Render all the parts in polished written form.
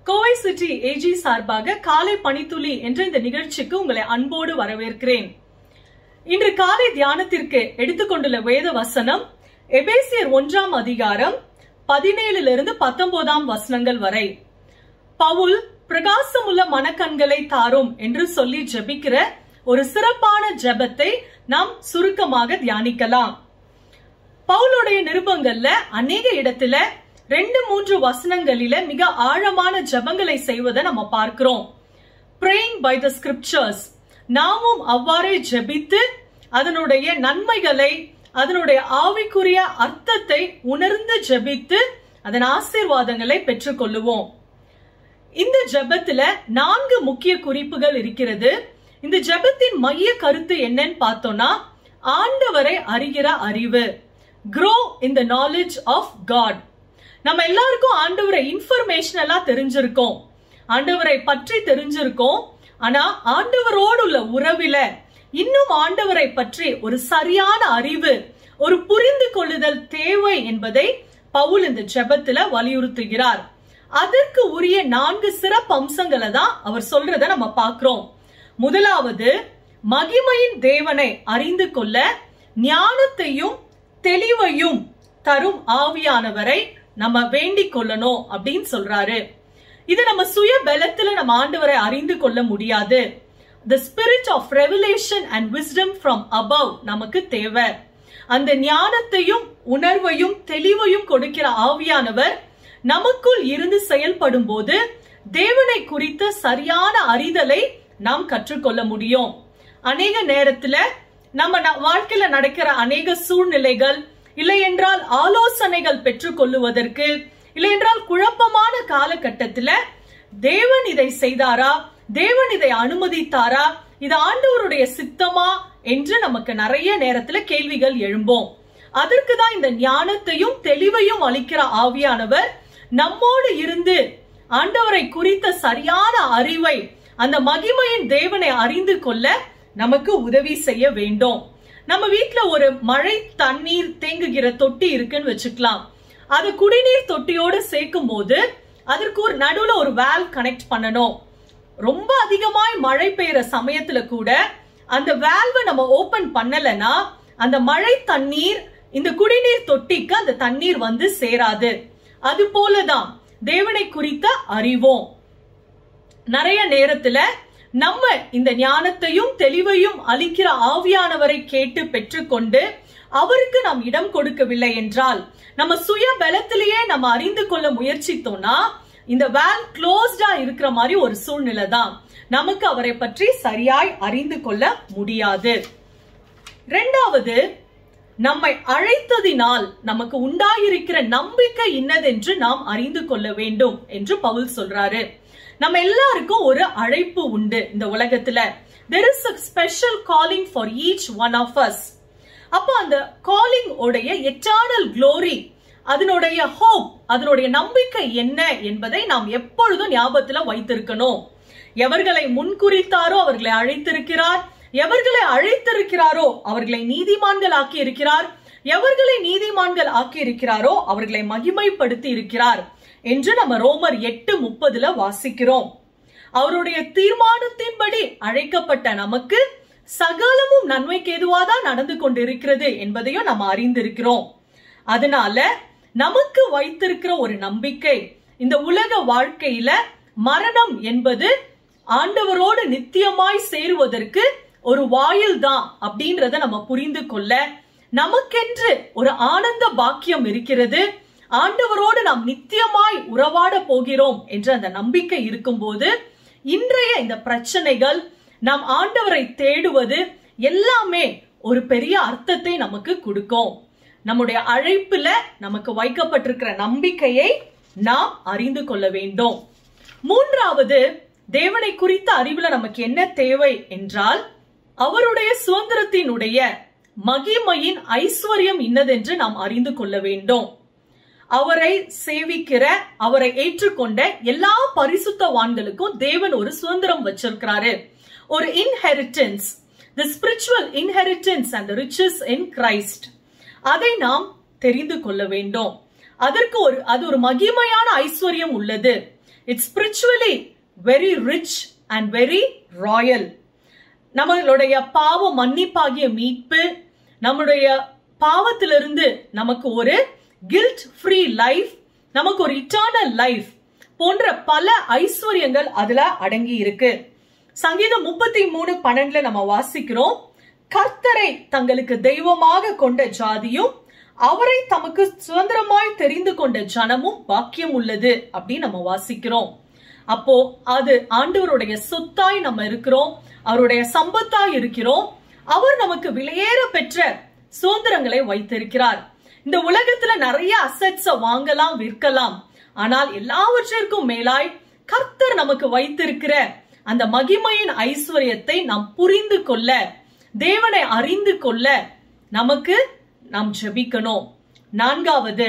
Kovai city AG சார்பாக காலை பணித்துளி என்ற இந்த நிகழ்ச்சிக்கு உங்களை அன்போடு வரவேற்கிறேன். இன்று காலை தியானத்திற்கு எடுத்துக்கொண்டுள்ள வேத வசனம் எபேசியர் 1ஆம் அதிகாரம் 17 19 வசனங்கள் வரை. பவுல் பிரகாசமுள்ள மனக்கண்களை தாரும் என்று சொல்லி ஜெபிக்கிற ஒரு சிறப்பான ஜெபத்தை நாம் சுருக்கமாக தியானிக்கலாம். பவுலுடைய நிருபங்கள்ல அநேக இடத்துல 2-3 வசனங்களில மிக ஆழமான ஜெபங்களை செய்வதை நம்ம பார்க்கிறோம். praying by the scriptures. நாமும் அவ்வாறே ஜெபித்து அதனுடைய நன்மைகளை, அதனுடைய ஆவிக்குரிய அர்த்தத்தை உணர்ந்து ஜெபித்து அதன் ஆசீர்வாதங்களை பெற்றுக் கொள்ளுவோம். இந்த ஜெபத்துல 4 முக்கிய குறிப்புகள் இருக்கிறது. இந்த ஜெபத்தின் மைய கருத்து என்னன்னு பார்த்தோம்னா, ஆண்டவரை அறிகிற அறிவு. grow in the knowledge of God. நம்ம எல்லாருக்கும் ஆண்டவரை இன்ஃபர்மேஷனலா தெரிஞ்சிருக்கோம், ஆண்டவரை பற்றி தெரிஞ்சிருக்கோம். ஆனா ஆண்டவரோடு உள்ள உறவில இன்னும் ஆண்டவரை பற்றி ஒரு சரியான அறிவு, ஒரு புரிந்து கொள்ளுதல் தேவை என்பதை பவுல் இந்த ஜெபத்துல வலியுறுத்துகிறார். அதற்கு உரிய 4 சிறப்பு அம்சங்களை தான் அவர் சொல்றத நம்ம பார்க்கிறோம். முதலாவது, மகிமையின் தேவனை அறிந்து கொள்ள ஞானத்தையும் தெளிவையும் தரும் ஆவியானவரை நம்ம வேண்டிக் கொள்ளணும் அப்படின்னு சொல்றாரு. இது நம்ம சுய பலத்துல நம்ம ஆண்டவரை அறிந்து கொள்ள முடியாது. The spirit of revelation and wisdom from above நமக்கு தேவை. அந்த ஞானத்தையும் உணர்வையும் தெளிவையும் கொடுக்கிற ஆவியானவர் நமக்குள் இருந்து செயல்படும் போது தேவனை குறித்த சரியான அறிதலை நாம் கற்றுக்கொள்ள முடியும். அநேக நேரத்துல நம்ம வாழ்க்கையில நடக்கிற அநேக சூழ்நிலைகள், இல்லை என்றால் ஆலோசனைகள் பெற்றுக் கொள்ளுவதற்கு, இல்லை என்றால் குழப்பமான காலகட்டத்துல தேவன் இதை செய்தாரா, தேவன் இதை அனுமதித்தாரா, இது ஆண்டவருடைய சித்தமா என்று நமக்கு நிறைய நேரத்துல கேள்விகள் எழும்போம். அதற்கு தான் இந்த ஞானத்தையும் தெளிவையும் அளிக்கிற ஆவியானவர் நம்மோடு இருந்து ஆண்டவரை குறித்த சரியான அறிவை, அந்த மகிமையின் தேவனை அறிந்து கொள்ள நமக்கு உதவி செய்ய வேண்டும். நம்ம வீட்டுல ஒரு மழை தண்ணீர் தேங்குகிற தொட்டி இருக்குன்னு வச்சுக்கலாம். அது குடிநீர் தொட்டியோடு சேர்க்கும் போது அதற்கு ஒரு நடுவுல ஒரு வால்வ் கனெக்ட் பண்ணணும். ரொம்ப அதிகமாய் மழை பெய்யற சமயத்துல கூட அந்த வால்வை நம்ம ஓபன் பண்ணலனா அந்த மழை தண்ணீர் இந்த குடிநீர் தொட்டிக்கு அந்த தண்ணீர் வந்து சேராது. அது போலதான் தேவனை குறித்த அறிவோம். நிறைய நேரத்துல நம்ம இந்த ஞானத்தையும் தெளிவையும் அளிக்கிற ஆவியானவரை கேட்டு பெற்றுக்கொண்டு அவருக்கு நாம் இடம் கொடுக்கவில்லை என்றால், நம்ம சுய பலத்திலேயே நம்ம அறிந்து கொள்ள முயற்சித்தோம்னா இந்த வால்வ் க்ளோஸ்டா இருக்கிற மாதிரி ஒரு சூழ்நிலை தான். நமக்கு அவரை பற்றி சரியாய் அறிந்து கொள்ள முடியாது. இரண்டாவது, நம்மை அழைத்ததினால் நமக்கு உண்டாயிருக்கிற நம்பிக்கை இன்னதென்று நாம் அறிந்து கொள்ள வேண்டும் என்று பவுல் சொல்றாரு. நம்ம எல்லாருக்கும் ஒரு அழைப்பு உண்டு இந்த உலகத்துல. There is a special calling for each one of us. அப்ப அந்த காலிங் உடைய எட்டர்னல் glory, அதனுடைய hope, அதனுடைய நம்பிக்கை என்ன என்பதை நாம் எப்பொழுதும் ஞாபகத்துல வைத்திருக்கணும். எவர்களை முன்குறித்தாரோ அவர்களை அழைத்திருக்கிறார், எவர்களை அழைத்திருக்கிறாரோ அவர்களை நீதிமான்கள் ஆக்கி இருக்கிறார், எவர்களை நீதிமான்கள் ஆக்கி இருக்கிறாரோ அவர்களை மகிமைப்படுத்தி இருக்கிறார் என்று நம்ம ரோமர் 8:30 வாசிக்கிறோம். அவருடைய தீர்மானத்தின்படி அழைக்கப்பட்ட நமக்கு சகலமும் நன்மைக்கு ஏதுவாதான் நடந்து கொண்டிருக்கிறது என்பதையும் நம்ம அறிந்திருக்கிறோம். அதனால நமக்கு வைத்திருக்கிற ஒரு நம்பிக்கை, இந்த உலக வாழ்க்கையில மரணம் என்பது ஆண்டவரோடு நித்தியமாய் சேருவதற்கு ஒரு வாயில் தான் அப்படின்றத நம்ம புரிந்து கொள்ள, நமக்கென்று ஒரு ஆனந்த பாக்கியம் இருக்கிறது, ஆண்டவரோடு நாம் நித்தியமாய் உறவாட போகிறோம் என்ற அந்த நம்பிக்கை இருக்கும்போது இன்றைய இந்த பிரச்சனைகள், நாம் ஆண்டவரை தேடுவது எல்லாமே ஒரு பெரிய அர்த்தத்தை நமக்கு கொடுக்கும். நம்முடைய அழைப்புல நமக்கு வைக்கப்பட்டிருக்கிற நம்பிக்கையை நாம் அறிந்து கொள்ள வேண்டும். மூன்றாவது, தேவனை குறித்த அறிவுல நமக்கு என்ன தேவை என்றால், அவருடைய சுதந்திரத்தினுடைய மகிமையின் ஐஸ்வர்யம் இன்னதென்று நாம் அறிந்து கொள்ள வேண்டும். அவரை சேவிக்கிற, அவரை ஏற்றுக்கொண்ட எல்லா பரிசுத்தவான்களுக்கும் தேவன் ஒரு சுதந்திரம் வச்சிருக்கிறாரு, ஒரு inheritance, the spiritual inheritance and the riches in Christ. அதை நாம் தெரிந்து கொள்ள வேண்டும். அது ஒரு மகிமையான ஐஸ்வர்யம் உள்ளது. It's spiritually very rich and very royal. நம்மளுடைய பாவ மன்னிப்பாகிய மீட்பு, நம்முடைய பாவத்திலிருந்து நமக்கு ஒரு கில்ட் ஃப்ரீ லைஃப், நமக்கு ஒரு இட்டர்னல் லைஃப் போன்ற பல ஐஸ்வர்யங்கள் அதுல அடங்கி இருக்கு. சங்கீதம் 33:12 நம்ம வாசிக்கிறோம், கர்த்தரை தங்களுக்கு தெய்வமாக கொண்ட ஜாதியும் அவரை தமக்கு சுதந்திரமாய் தெரிந்து கொண்ட ஜனமும் பாக்கியம் உள்ளது அப்படின்னு நம்ம வாசிக்கிறோம். அப்போ அது ஆண்டவருடைய சொத்தாய் நம்ம இருக்கிறோம், அவருடைய சம்பத்தாய் இருக்கிறோம். அவர் நமக்கு விலையேற பெற்ற சுதந்திரங்களை வைத்திருக்கிறார். இந்த உலகத்துல நிறைய அசெட்ஸ வாங்கலாம், விற்கலாம். ஆனால் எல்லாவற்றிற்கும் மேலாய் கர்த்தர் நமக்கு வைத்திருக்கிற அந்த மகிமையின் ஐஸ்வர்யத்தை நாம் புரிந்து கொள்ள, தேவனை அறிந்து கொள்ள நமக்கு நாம் ஜெபிக்கணும். 4வது,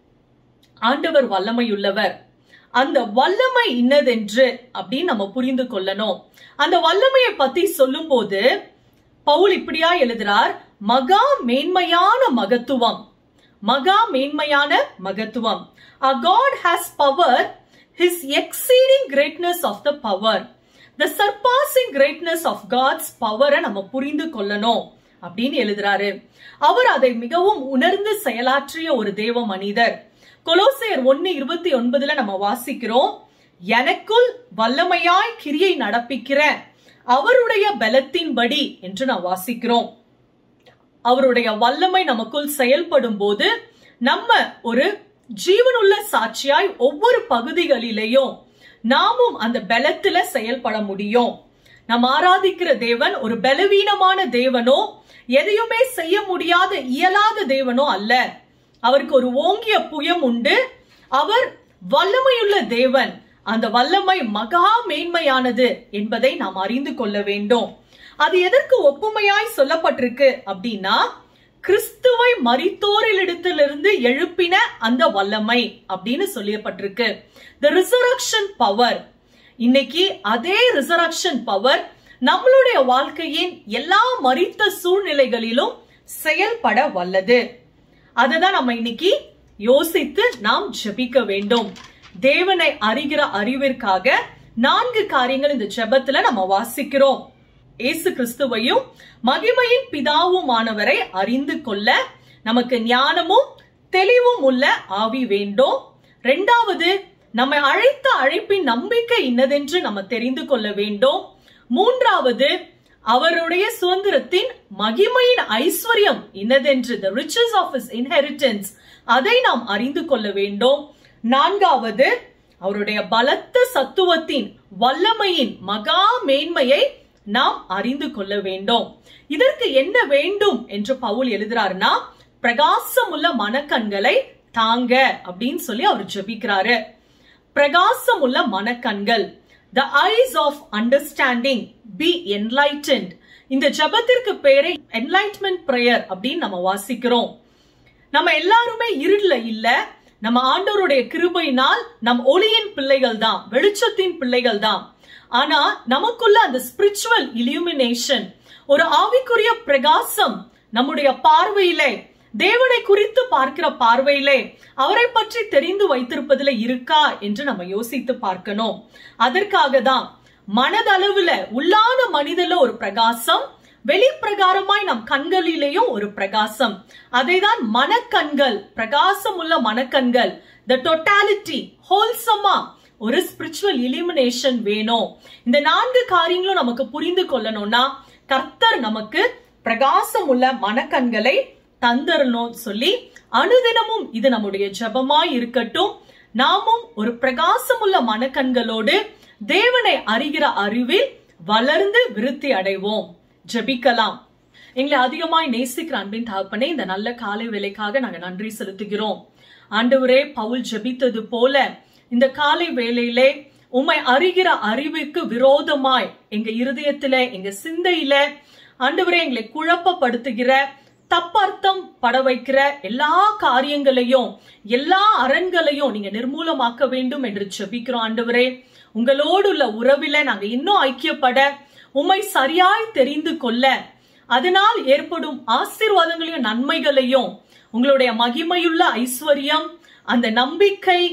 ஆண்டவர் வல்லமையுள்ளவர். அந்த வல்லமை இன்னதென்று அப்படின்னு நம்ம புரிந்து கொள்ளணும். அந்த வல்லமையை பத்தி சொல்லும் போது பவுல் இப்படியா எழுதுறார், மகா மேன்மையான மகத்துவம், மகா மேன்மையான மகத்துவம். Our God has power, his exceeding greatness of the power, the surpassing greatness of God's power நம்ம புரிந்து கொள்ளணும் அப்படின்னு எழுதுறாரு. அவர் அதை மிகவும் உணர்ந்து செயலாற்றிய ஒரு தேவ மனிதர். கொலோசையர் 1:29 நம்ம வாசிக்கிறோம், எனக்குள் வல்லமையாய் கிரியை நடப்பிக்கிற அவருடைய பலத்தின்படி என்று நான் வாசிக்கிறோம். அவருடைய வல்லமை நமக்குள் செயல்படும் போது நம்ம ஒரு ஜீவனுள்ள சாட்சியாய் ஒவ்வொரு பகுதிகளிலேயும் நாமும் அந்த பலத்துல செயல்பட முடியும். நாம் ஆராதிக்கிற தேவன் ஒரு பலவீனமான தேவனோ, எதையுமே செய்ய முடியாத இயலாத தேவனோ அல்ல. அவருக்கு ஒரு ஓங்கிய புயம் உண்டு. அவர் வல்லமையுள்ள தேவன். அந்த வல்லமை மகா மேன்மையானது என்பதை நாம் அறிந்து கொள்ள வேண்டும். அது எதற்கு ஒப்புமையாய் சொல்லப்பட்டிருக்கு அப்படின்னா, கிறிஸ்துவை மரித்தோரிலிடத்திலிருந்து எழுப்பின அந்த வல்லமை அப்படின்னு சொல்லப்பட்டிருக்கு. The resurrection power. இன்னைக்கு அதே resurrection power நம்மளுடைய வாழ்க்கையின் எல்லா மரித்த சூழ்நிலைகளிலும் செயல்பட வல்லது. அததான் நம்ம இன்னைக்கு யோசித்து நாம் ஜெபிக்க வேண்டும். தேவனை அறிகிற அறிவிற்காக 4 காரியங்கள் இந்த ஜெபத்துல நம்ம வாசிக்கிறோம். இயேசு கிறிஸ்துவையும் மகிமையின் பிதாவுமானவரை அறிந்து கொள்ள நமக்கு ஞானமும் தெளிவும் உள்ள ஆவி வேண்டும். 2வது, நம்மை அழைத்த அழைப்பின் நம்பிக்கை இன்னதென்று நம்ம தெரிந்து கொள்ள வேண்டும். 3வது, அவருடைய சுதந்திரத்தின் மகிமையின் ஐஸ்வர்யம் இன்னதென்று, the riches of his inheritance, அதை நாம் அறிந்து கொள்ள வேண்டும். 4வது, அவருடைய பலத்த சத்துவத்தின் வல்லமையின் மகா மேன்மையை நாம் அறிந்து கொள்ள வேண்டும். இதற்கு என்ன வேண்டும் என்று பவுல் எழுதுறாருன்னா, பிரகாசமுள்ள மனக்கண்களை தாங்க அப்படின்னு சொல்லி அவர் ஜெபிக்கிறாரு. பிரகாசமுள்ள மனக்கண்கள், the eyes of understanding be enlightened. இந்த ஜெபத்திற்கு பேரே enlightenment prayer அப்படின்னு நம்ம வாசிக்கிறோம். நம்ம எல்லாருமே இருள இல்ல, நம்ம ஆண்டவருடைய கிருபையினால் நம் ஒளியின் பிள்ளைகள் தான், வெளிச்சத்தின் பிள்ளைகள் தான். ஆனா நமக்குள்ள அந்த ஸ்பிரிச்சுவல் இலுமினேஷன், ஒரு ஆவிக்குரிய பிரகாசம் நம்முடைய பார்வையிலே, தேவனை குறித்து பார்க்கிற பார்வையிலே அவரை பற்றி தெரிந்து வைத்திருப்பதில் இருக்கா என்று நம்ம யோசித்து பார்க்கணும். அதற்காக தான் மனதளவுல உள்ளான மனிதல ஒரு பிரகாசம், வெளிப்பிரகாரமாய் நம் கண்களிலேயும் ஒரு பிரகாசம். அதைதான் மனக்கண்கள், பிரகாசம் உள்ள மனக்கண்கள், the totality, wholesome ஒரு ஸ்பிரிச்சுவல் இலுமினேஷன் வேணும். இந்த 4 காரியங்களும் நமக்கு புரிந்து கொள்ளணும்னா கர்த்தர் நமக்கு பிரகாசம் உள்ள மனக்கண்களை தந்தரணும் சொல்லி அனுதினமும் இது நம்முடைய ஜெபமாய் இருக்கட்டும். நாமும் ஒரு பிரகாசம் உள்ள மனக்கண்களோடு தேவனை அறிகிற அறிவில் வளர்ந்து விருத்தி அடைவோம். ஜெபிக்கலாம். எங்களை அதிகமாய் நேசிக்கிற அன்பின் தகப்பனே, இந்த நல்ல காலை வேளைக்காக நாங்க நன்றி செலுத்துகிறோம். ஆண்டவரே, பவுல் ஜெபித்தது போல இந்த காலை வேளையிலே உம்மை அறிகிற அறிவுக்கு விரோதமாய் எங்க இருதயத்தில, எங்க சிந்தையில ஆண்டவரே எங்களை குழப்பப்படுத்துகிற, தப்பர்த்தம் பட வைக்கிற எல்லா காரியங்களையும், எல்லா அரண்களையும் நீங்க நிர்மூலமாக்க வேண்டும் என்று ஜெபிக்கிறோம். ஆண்டவரே, உங்களோடு உள்ள உறவில நாங்க இன்னும் ஐக்கியப்பட, உம்மை சரியாய் தெரிந்து கொள்ள, அதனால் ஏற்படும் ஆசீர்வாதங்களையும் நன்மைகளையும், உங்களுடைய மகிமையுள்ள ஐஸ்வர்யம், அந்த நம்பிக்கை,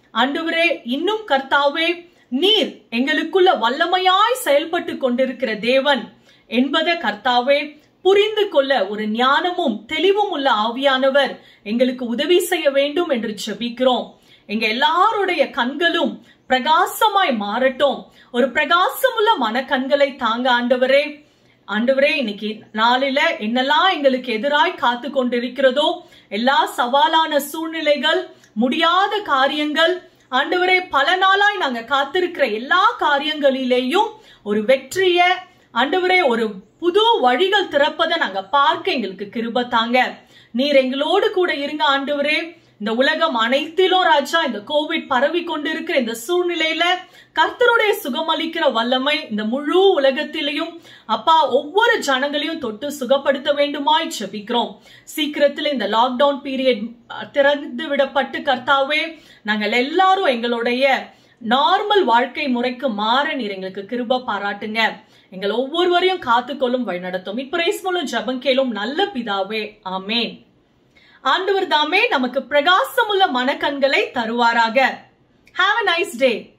ஆண்டவரே, இன்னும் கர்த்தாவே, நீர் எங்களுக்குள்ள வல்லமையாய் செயல்பட்டு கொண்டிருக்கிற தேவன் என்பதை கர்த்தாவே புரிந்து கொள்ள ஒரு ஞானமும் தெளிவும் உள்ள ஆவியானவர் எங்களுக்கு உதவி செய்ய வேண்டும் என்று ஜெபிக்கிறோம். எங்க எல்லாருடைய கண்களும் பிரகாசமாய் மாறட்டும். ஒரு பிரகாசமுள்ள மனக்கண்களை தாங்க ஆண்டவரே. ஆண்டவரே, இன்னைக்கு நாளில என்னெல்லாம் எங்களுக்கு எதிராய் காத்து கொண்டிருக்கிறதோ, எல்லா சவாலான சூழ்நிலைகள், முடியாத காரியங்கள், ஆண்டவரே, பல நாளாய் நாங்க காத்திருக்கிற எல்லா காரியங்களிலேயும் ஒரு வெற்றிய, ஆண்டவரே, ஒரு புது வழிகள் திறப்பதை நாங்க பார்க்க எங்களுக்கு கிருபை தாங்க. நீர் எங்களோடு கூட இருங்க ஆண்டவரே. இந்த உலகம் அனைத்திலும் ராஜா, இந்த கோவிட் பரவி கொண்டிருக்கிற இந்த சூழ்நிலையில கர்த்தருடைய சுகமளிக்கிற வல்லமை இந்த முழு உலகத்திலையும் அப்பா ஒவ்வொரு ஜனங்களையும் தொட்டு சுகப்படுத்த வேண்டுமாய் ஜெபிக்கிறோம். சீக்கிரத்தில் இந்த லாக்டவுன் பீரியட் திறந்து விடப்பட்டு கர்த்தாவே, நாங்கள் எல்லாரும் எங்களுடைய நார்மல் வாழ்க்கை முறைக்கு மாற நீர் எங்களுக்கு கிருபை பாராட்டுங்க. எங்கள் ஒவ்வொருவரையும் காத்துக்கொள்ளும் வழிநடத்தும். இப்பிரேஸ் மூலம் ஜெபம் கேளும் நல்ல பிதாவே, ஆமேன். ஆண்டவர் தாமே நமக்கு பிரகாசமுள்ள மனக்கண்களை தருவாராக. Have a nice day.